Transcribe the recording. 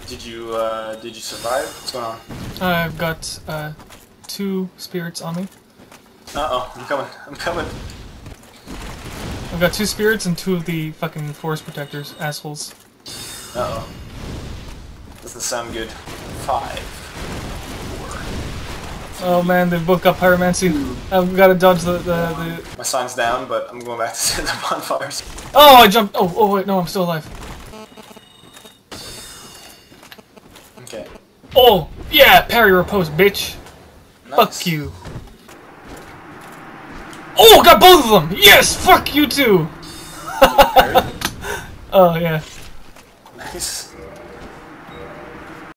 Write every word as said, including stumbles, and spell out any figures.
Did you uh, did you survive? What's going on? I've got uh, two spirits on me. Uh oh, I'm coming. I'm coming. I've got two spirits and two of the fucking forest protectors, assholes. Uh oh. Doesn't sound good. Five. Four. Oh man, they've both got pyromancy. I've got to dodge the, the, the... My sign's down, but I'm going back to the bonfires. Oh, I jumped! Oh, oh wait, no, I'm still alive. Okay. Oh, yeah, parry riposte, bitch. Nice. Fuck you. Oh, got both of them! Yes, fuck you too! Oh, yeah. Nice.